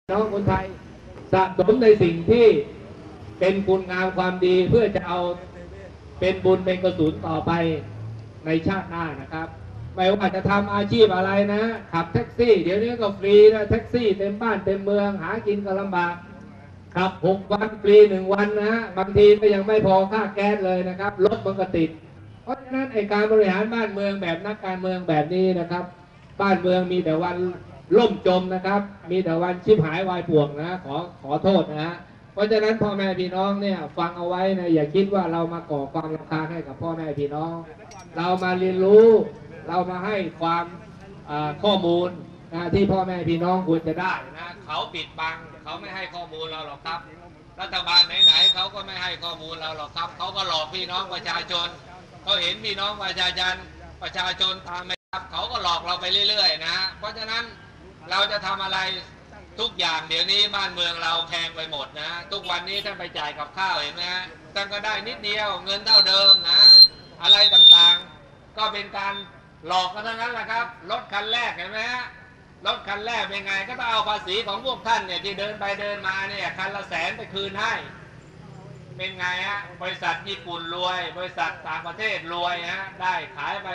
น้องคนไทยสะสมในสิ่งที่เป็นคุณงามความดีเพื่อจะเอาเป็นบุญเป็นกุศลต่อไปในชาติหน้านะครับไม่ว่าจะทำอาชีพอะไรนะขับแท็กซี่เดี๋ยวนี้ก็ฟรีนะแท็กซี่เต็มบ้านเต็มเมืองหากินก็ลำบากขับ6 วันฟรี1 วันนะบางทีก็ยังไม่พอค่าแก๊สเลยนะครับรถมันก็ติดเพราะฉะนั้นไอการบริหารบ้านเมืองแบบนักการเมืองแบบนี้นะครับบ้านเมืองมีแต่วันล่มจมนะครับมีแต่วันชิบหายวายป่วงนะขอโทษนะฮะเพราะฉะนั้นพ่อแม่พี่น้องเนี่ยฟังเอาไว้นะอย่าคิดว่าเรามาก่อความรำคาญให้กับพ่อแม่พี่น้องเรามาเรียนรู้เรามาให้ความข้อมูลนะที่พ่อแม่พี่น้องควรจะได้นะเขาปิดบังเขาไม่ให้ข้อมูลเราหรอกครับรัฐบาลไหนๆเขาก็ไม่ให้ข้อมูลเราหรอกครับเขาก็หลอกพี่น้องประชาชนเขาเห็นพี่น้องประชาชนตามไปครับเขาก็หลอกเราไปเรื่อยๆนะเพราะฉะนั้นเราจะทำอะไรทุกอย่างเดี๋ยวนี้บ้านเมืองเราแพงไปหมดนะทุกวันนี้ท่านไปจ่ายกับข้าวเห็นไหมท่านก็ได้นิดเดียวเงินเท่าเดิมนะอะไรต่างๆก็เป็นการหลอกกันทั้งนั้นแหละครับรถคันแรกเห็นไหมรถคันแรกเป็นไงก็ต้องเอาภาษีของพวกท่านเนี่ยที่เดินไปเดินมาเนี่ยคันละ100,000ไปคืนให้เป็นไงฮะบริษัทญี่ปุ่นรวยบริษัทต่างประเทศรวยฮะได้ขายไป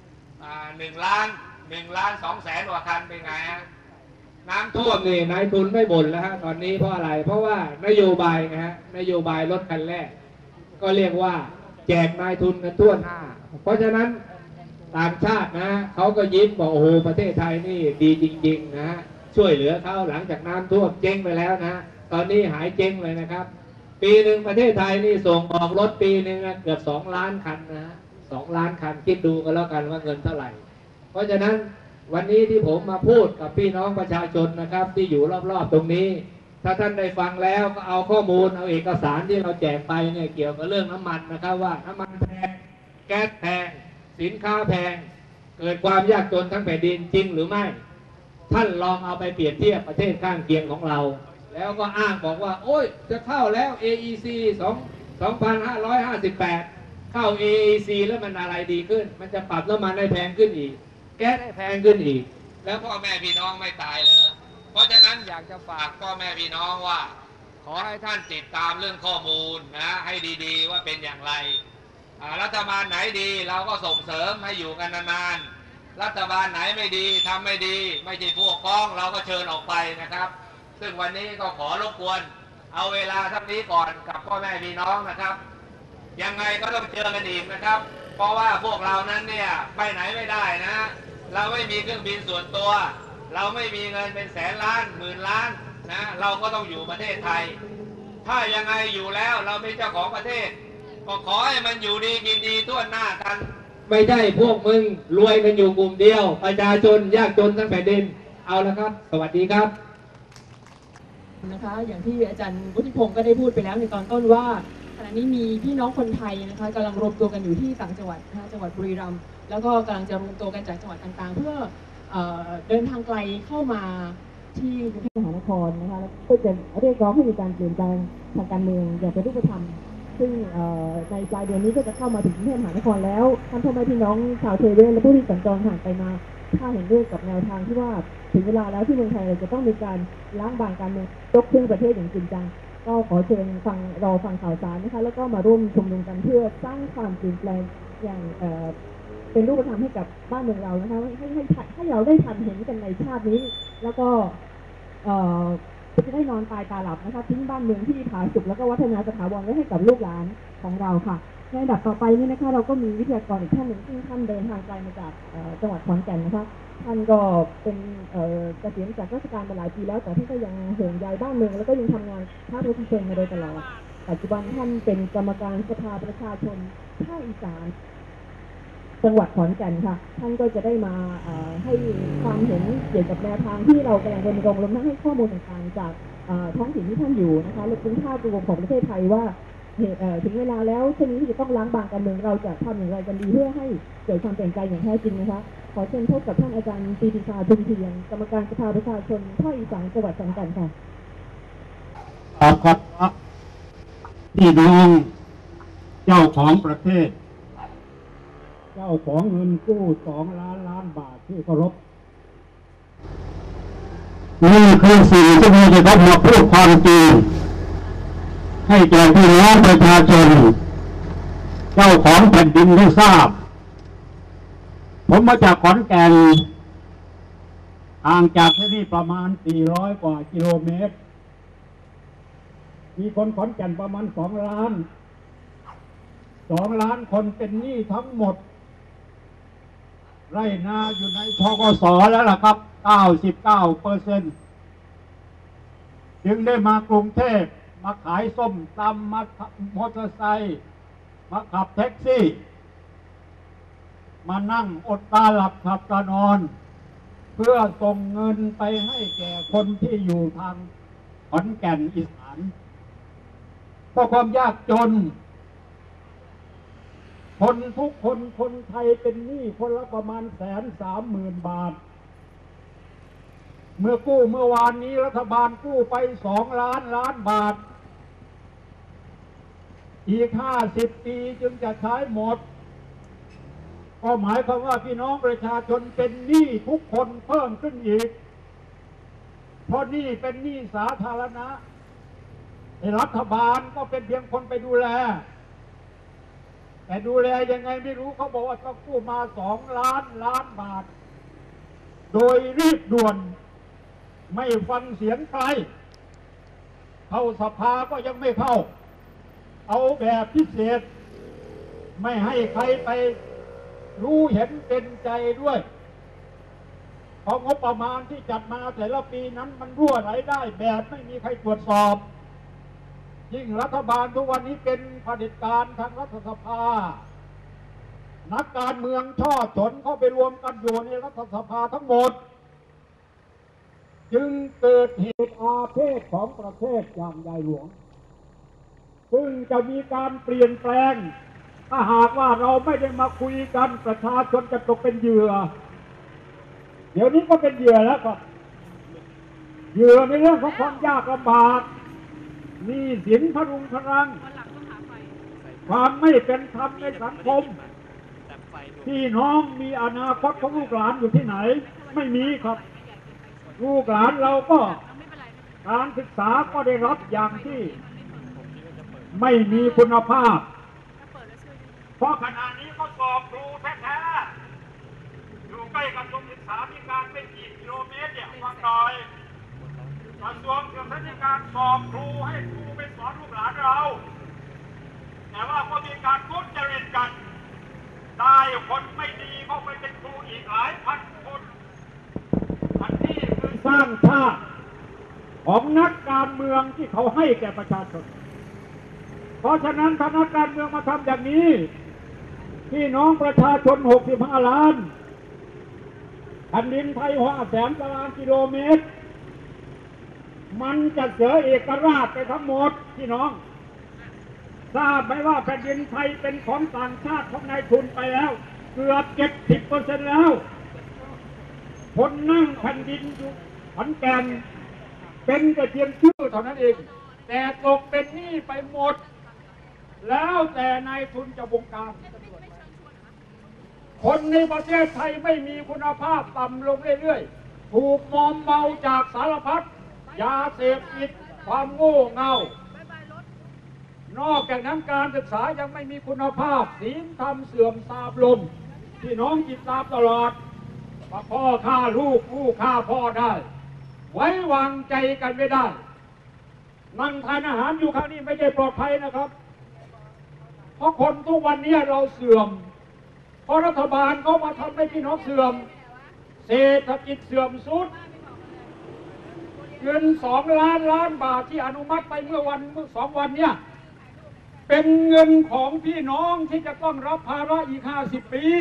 1 ล้าน2 แสนกว่าคันเป็นไงฮะน้ำท่วมนี่นายทุนไม่บ่นแล้วฮะตอนนี้เพราะอะไรเพราะว่านโยบายนะฮะนโยบายรถคันแรกก็เรียกว่าแจกนายทุนกันทั่วหน้าเพราะฉะนั้นต่างชาตินะเขาก็ยิ้มบอกโอ้โหประเทศไทยนี่ดีจริงๆนะช่วยเหลือเขาหลังจากน้ำท่วมเจ๊งไปแล้วนะตอนนี้หายเจ๊งเลยนะครับปีหนึ่งประเทศไทยนี่ส่งออกรถปีหนึ่งเกือบ2 ล้านคันนะ2 ล้านคันคิดดูกันแล้วกันว่าเงินเท่าไหร่เพราะฉะนั้นวันนี้ที่ผมมาพูดกับพี่น้องประชาชนนะครับที่อยู่รอบๆตรงนี้ถ้าท่านได้ฟังแล้วก็เอาข้อมูลเอาเอกสารที่เราแจกไปเนี่ยเกี่ยวกับเรื่องน้ำมันนะครับว่าน้ำมันแพงแก๊สแพงสินค้าแพงเกิดความยากจนทั้งแผ่นดินจริงหรือไม่ท่านลองเอาไปเปรียบเทียบประเทศข้างเคียงของเราแล้วก็อ้างบอกว่าโอ้ยจะเข้าแล้ว AEC 2558เข้า AEC แล้วมันอะไรดีขึ้นมันจะปรับน้ำมันให้แพงขึ้นอีกแก๊สให้แพงขึ้นอีกแล้วพ่อแม่พี่น้องไม่ตายเหรอเพราะฉะนั้นอยากจะฝากพ่อแม่พี่น้องว่าขอให้ท่านติดตามเรื่องข้อมูลนะให้ดีๆว่าเป็นอย่างไรรัฐบาลไหนดีเราก็ส่งเสริมให้อยู่กันนานๆรัฐบาลไหนไม่ดีทำไม่ดีไม่ใช่พวกพ้องเราก็เชิญออกไปนะครับซึ่งวันนี้ก็ขอรบกวนเอาเวลาเท่านี้ก่อนกับพ่อแม่พี่น้องนะครับยังไงก็ต้องเจอกันอีกนะครับเพราะว่าพวกเรานั้นเนี่ยไปไหนไม่ได้นะเราไม่มีเครื่องบินส่วนตัวเราไม่มีเงินเป็นแสนล้านหมื่นล้านนะเราก็ต้องอยู่ประเทศไทยถ้ายังไงอยู่แล้วเราเป็นเจ้าของประเทศก็ขอให้มันอยู่ดีกินดีทั่วหน้ากันไม่ใช่พวกมึงรวยกันอยู่กลุ่มเดียวประชาชนยากจนทั้งแผ่นดินเอาละครับสวัสดีครับนะคะอย่างที่อาจารย์วุฒิพงศ์ก็ได้พูดไปแล้วในตอนต้นว่าขณะนี้มีพี่น้องคนไทยนะคะกำลังรวมตัวกันอยู่ที่ต่างจังหวัดนะคะจังหวัดบุรีรัมย์แล้วก็กำลังจะรวมตัวกันจากจังหวัดต่างๆเพื่อเดินทางไกลเข้ามาที่กรุงเทพมหานครนะคะแล้วก็จะเรียกร้องให้มีการเปลี่ยนแปลงทางการเมืองอย่างเป็นรูปธรรมซึ่งในปลายเดือนนี้ก็จะเข้ามาถึงกรุงเทพมหานครแล้วท่านพ่อแม่พี่น้องชาวเทเวศและผู้ที่สัญจรผ่านไปมาถ้าเห็นด้วยกับแนวทางที่ว่าถึงเวลาแล้วที่เมืองไทยเราจะต้องมีการล้างบางการเมืองยกเครื่องประเทศอย่างจริงจังก็ขอเชิญรอฟังข่าวสารนะคะแล้วก็มาร่วมชุมนุมกันเพื่อสร้างความเปลี่ยนแปลงอย่างเป็นรูปธรรมให้กับบ้านเมืองเรานะคะให้เราได้ทันเห็นกันในชาตินี้แล้วก็จะได้นอนตายตาหลับนะคะทิ้งบ้านเมืองที่ผาสุกแล้วก็วัฒนาสถาวรไว้ให้กับลูกหลานของเราค่ะในอันดับต่อไปนี่นะคะเราก็มีวิทยากรอีกท่านหนึ่งซึ่งท่านเดินทางไกลมาจากจังหวัดขอนแก่นนะคะท่านก็เป็นเกษียณจากราชการมาหลายปีแล้วแต่ท่านก็ยังห่วงใยบ้านเมืองแล้วก็ยังทำงานภาคประชาชนมาโดยตลอดปัจจุบันท่านเป็นกรรมการสภาประชาชนภาคอีสานจังหวัดขอนแก่นค่ะท่านก็จะได้มาให้ความเห็นเกี่ยวกับแนวทางที่เรากำลังรณรงค์รวมทั้งให้ข้อมูลต่างๆจากท้องถิ่นที่ท่านอยู่นะคะและเป็นภาพรวมของประเทศไทยว่าถึงเวลาแล้วเช่นนี้ที่จะต้องล้างบางการเมืองเราจะทำอย่างไรกันดีเพื่อให้เกิดความเปลี่ยนแปลงอย่างแท้จริงนะคะขอเชิญพบกับท่านอาจารย์ปีติชาทุนเทียนกรรมการสภาประชาชนภาคอีสานจังหวัดขอนแก่นค่ะครับพี่น้องเจ้าของประเทศเจ้าของเงินกู้2 ล้านล้านบาทที่เคารพนี่คือสิ่งที่เราจะต้องมาพูดความจริงให้แก่พี่น้องประชาชนเจ้าของแผ่นดินได้ทราบผมมาจากขอนแก่นห่างจากที่นี่ประมาณ400 กว่ากิโลเมตรมีคนขอนแก่นประมาณ2 ล้านคนเป็นหนี้ทั้งหมดไร่นาอยู่ในธกส.แล้วล่ะครับ 99% จึงได้มากรุงเทพมาขายส้มตำมาขับมอเตอร์ไซค์มาขับแท็กซี่มานั่งอดตาหลับขับตานอน เพื่อส่งเงินไปให้แก่คนที่อยู่ทางขอนแก่นอีสานเพราะความยากจนคนทุกคนคนไทยเป็นหนี้คนละประมาณ130,000 บาทเมื่อกู้เมื่อวานนี้รัฐบาลกู้ไป2 ล้านบาทอีก50 ปีจึงจะใช้หมดก็หมายความว่าพี่น้องประชาชนเป็นหนี้ทุกคนเพิ่มขึ้นอีกเพราะหนี้เป็นหนี้สาธารณะรัฐบาลก็เป็นเพียงคนไปดูแลแต่ดูแลยังไงไม่รู้เขาบอกว่าต้องกู้มา2 ล้านบาทโดยรีบด่วนไม่ฟังเสียงใครเข้าสภาก็ยังไม่เข้าเอาแบบพิเศษไม่ให้ใครไปรู้เห็นเป็นใจด้วยเพราะงบประมาณที่จัดมาแต่ละปีนั้นมันรั่วไหลได้แบบไม่มีใครตรวจสอบยิ่งรัฐบาลทุกวันนี้เป็นเผด็จการทางรัฐสภานักการเมืองช่อฉนเข้าไปรวมกันอยู่ในรัฐสภาทั้งหมดจึงเกิดเหตุอาเพศของประเทศอย่างใหญ่หลวงซึ่งจะมีการเปลี่ยนแปลงถ้าหากว่าเราไม่ได้มาคุยกันประชาชนจะตกเป็นเหยื่อเดี๋ยวนี้ก็เป็นเหยื่อแล้วครับเหยื่อในเรื่องของความยากลำบากหนี้สินพรุงพรังความไม่เป็นธรรมในสังคมพี่น้องมีอนาคตของลูกหลานอยู่ที่ไหนไม่มีครับลูกหลานเราก็การศึกษาก็ได้รับอย่างที่ไม่มีคุณภาพเพราะขณะนี้ก็สอบครูแท้ๆอยู่ใกล้กระทรวงศึกษาธิการไม่กี่กิโลเมตรเนี่ยฟังหน่อยกระทรวงศึกษาธิการสอบครูให้ครูไปสอนลูกหลานเราแต่ว่าก็มีการทุจริตกันได้คนไม่ดีเข้าไปเป็นครูอีกหลายพันคนอันนี้คือสร้างชาติของนักการเมืองที่เขาให้แก่ประชาชนเพราะฉะนั้นถ้านักการเมืองมาทำอย่างนี้พี่น้องประชาชน65 ล้านแผ่นดินไทย500,000 ตารางกิโลเมตรมันจะเสียเอกราชไปทั้งหมดพี่น้องทราบไหมว่าแผ่นดินไทยเป็นของต่างชาติของนายทุนไปแล้วเกือบ 70% แล้วคนนั่งแผ่นดินอยู่ขอนแก่นเป็นแต่เพียงชื่อเท่านั้นเองแต่ตกเป็นหนี้ไปหมดแล้วแต่นายทุนจะบงการคนในประเทศไทยไม่มีคุณภาพต่ำลงเรื่อยๆถูกมอมเมาจากสารพัดยาเสพติดความโง่เง่านอกจากนั้นการศึกษายังไม่มีคุณภาพศีลธรรมเสื่อมทราบลงพี่น้องจิตตามตลอดว่าพ่อฆ่าลูกลูกฆ่าพ่อได้ไว้วางใจกันไม่ได้นั่งทานอาหารอยู่ข้างนี้ไม่ได้ปลอดภัยนะครับเพราะคนทุกวันนี้เราเสื่อมเพราะรัฐบาลเขามาทำให้พี่น้องเสื่อมเศรษฐกิจเสื่อมทรุดเงิน2 ล้านบาทที่อนุมัติไปเมื่อ2 วันเนี่ยเป็นเงินของพี่น้องที่จะต้องรับภาระอีก50 ปี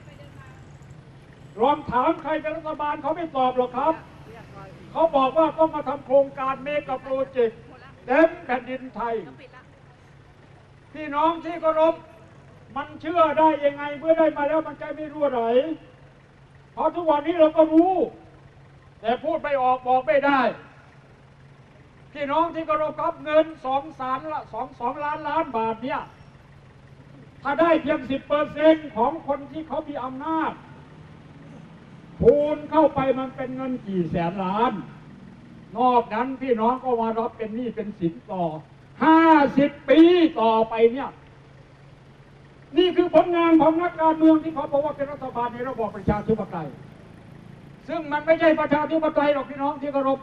ลองถามใครเป็นรัฐบาลเขาไม่ตอบหรอกครับเขาบอกว่าต้องมาทำโครงการเมกะโปรเจกต์เต็มแผ่นดินไทยพี่น้องที่เคารพมันเชื่อได้ยังไงเมื่อได้มาแล้วมันใจไม่รั่วไหลเพราะทุกวันนี้เราก็รู้แต่พูดไม่ออกบอกไม่ได้พี่น้องที่เคารพครับเงิน2 ล้านบาทเนี่ยถ้าได้เพียง 10% ของคนที่เขามีอำนาจคูณเข้าไปมันเป็นเงินกี่แสนล้านนอกนั้นพี่น้องก็มารับเป็นหนี้เป็นสินต่อ50 ปีต่อไปเนี่ยนี่คือผลงานของนักการเมืองที่เขาบอกว่าเป็นรัฐบาลในระบอบประชาธิปไตยซึ่งมันไม่ใช่ประชาธิปไตยหรอกพี่น้องที่เคารพ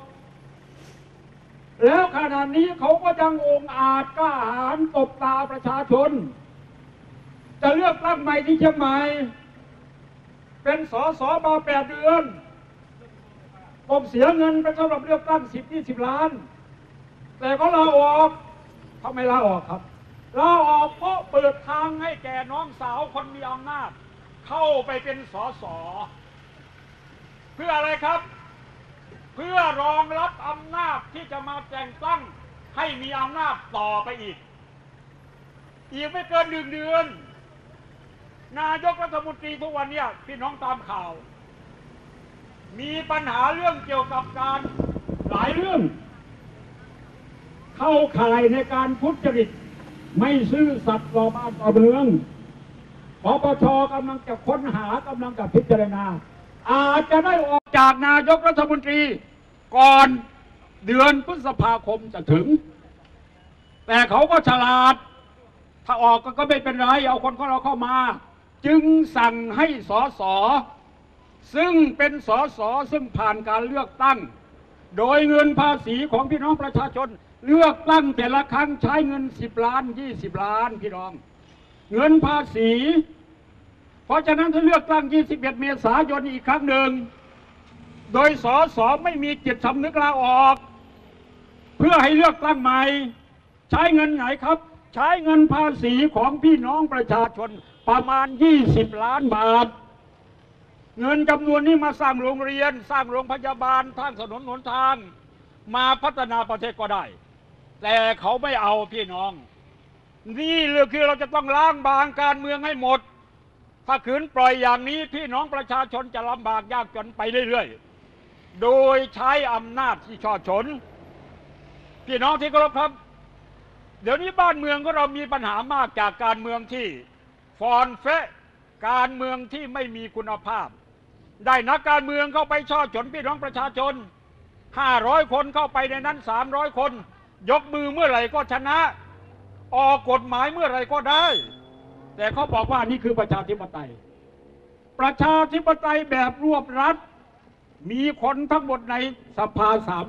แล้วขณะนี้เขาก็ยังองอาจกล้าหาญตบตาประชาชนจะเลือกตั้งใหม่ที่เชียงใหม่เป็นสสมา8 เดือนผมเสียเงินไปสำหรับเลือกตั้ง10-20 ล้านแต่ก็ลาออกทำไมลาออกครับลาออกเพราะเปิดทางให้แก่น้องสาวคนมีอำนาจเข้าไปเป็นสสเพื่ออะไรครับเพื่อรองรับอำนาจที่จะมาแต่งตั้งให้มีอำนาจต่อไปอีกไม่เกิน1 เดือนนายกรัฐมนตรีทุกวันนี้พี่น้องตามข่าวมีปัญหาเรื่องเกี่ยวกับการหลายเรื่องเข้าข่ายในการทุจริตไม่ซื่อสัตย์ต่อบ้านต่อเมืองปปช.กำลังจะค้นหากำลังจะพิจารณาอาจจะได้ออกจากนายกรัฐมนตรีก่อนเดือนพฤษภาคมจะถึงแต่เขาก็ฉลาดถ้าออกก็ไม่เป็นไรเอาคนของเราเข้ามาจึงสั่งให้สสซึ่งเป็นสสซึ่งผ่านการเลือกตั้งโดยเงินภาษีของพี่น้องประชาชนเลือกตั้งแต่ละครั้งใช้เงิน10 ล้าน20 ล้านพี่น้องเงินภาษีเพราะฉะนั้นถ้าเลือกตั้ง21 เมษายนอีกครั้งหนึ่งโดยสสไม่มีจิตสำนึกลาออกเพื่อให้เลือกตั้งใหม่ใช้เงินไหนครับใช้เงินภาษีของพี่น้องประชาชนประมาณ20 ล้านบาทเงินจำนวนนี้มาสร้างโรงเรียนสร้างโรงพยาบาลสร้างถนนหนทางมาพัฒนาประเทศก็ได้แต่เขาไม่เอาพี่น้องนี่เลยคือเราจะต้องล้างบางการเมืองให้หมดถ้าขืนปล่อยอย่างนี้พี่น้องประชาชนจะลำบากยากจนไปเรื่อยๆโดยใช้อำนาจที่ช่อฉนพี่น้องที่เคารพครับเดี๋ยวนี้บ้านเมืองของเรามีปัญหามากจากการเมืองที่ฟอนเฟะการเมืองที่ไม่มีคุณภาพได้นักการเมืองเข้าไปช่อฉนพี่น้องประชาชน500 คนเข้าไปในนั้น300 คนยกมือเมื่อไหร่ก็ชนะออกกฎหมายเมื่อไหร่ก็ได้แต่เขาบอกว่านี่คือประชาธิปไตยประชาธิปไตยแบบรวบรัดมีคนทั้งหมดในสภา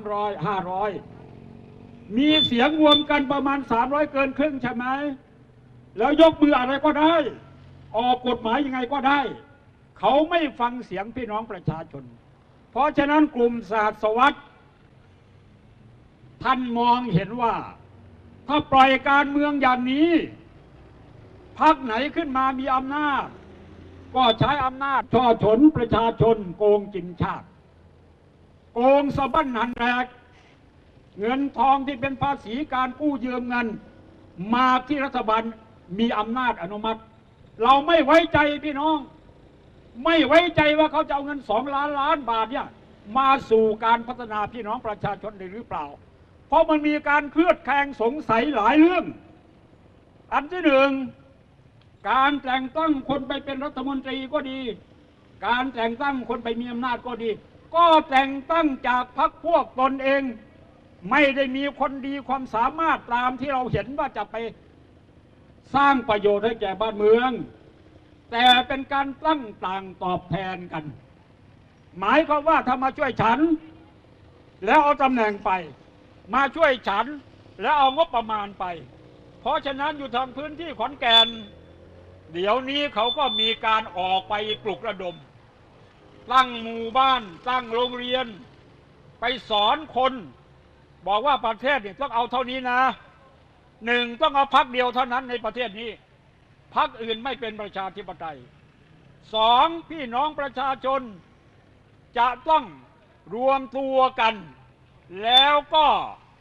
500 มีเสียงรวมกันประมาณ300 เกินครึ่งใช่ไหมแล้วยกมืออะไรก็ได้ออกกฎหมายยังไงก็ได้เขาไม่ฟังเสียงพี่น้องประชาชนเพราะฉะนั้นกลุ่มศาสวัตรท่านมองเห็นว่าถ้าปล่อยการเมืองอย่างนี้พรรคไหนขึ้นมามีอำนาจก็ใช้อำนาจช่อฉนประชาชนโกงกินชาติโกงสะบั้นหันแหลกเงินทองที่เป็นภาษีการกู้ยืมเงินมาที่รัฐบาลมีอำนาจอนุมัติเราไม่ไว้ใจพี่น้องไม่ไว้ใจว่าเขาจะเอาเงิน2 ล้านบาทเนี่ยมาสู่การพัฒนาพี่น้องประชาชนได้หรือเปล่าเพราะมันมีการเคลือบแคลงสงสัยหลายเรื่องอันที่1การแต่งตั้งคนไปเป็นรัฐมนตรีก็ดีการแต่งตั้งคนไปมีอำนาจก็ดีก็แต่งตั้งจากพรรคพวกตนเองไม่ได้มีคนดีความสามารถตามที่เราเห็นว่าจะไปสร้างประโยชน์ให้แก่บ้านเมืองแต่เป็นการตั้งต่างตอบแทนกันหมายความว่าถ้ามาช่วยฉันแล้วเอาตำแหน่งไปมาช่วยฉันแล้วเอางบประมาณไปเพราะฉะนั้นอยู่ทางพื้นที่ขอนแก่นเดี๋ยวนี้เขาก็มีการออกไปปลุกระดมตั้งหมู่บ้านตั้งโรงเรียนไปสอนคนบอกว่าประเทศเนี่ยต้องเอาเท่านี้นะ1ต้องเอาพรรคเดียวเท่านั้นในประเทศนี้พรรคอื่นไม่เป็นประชาธิปไตย2พี่น้องประชาชนจะต้องรวมตัวกันแล้วก็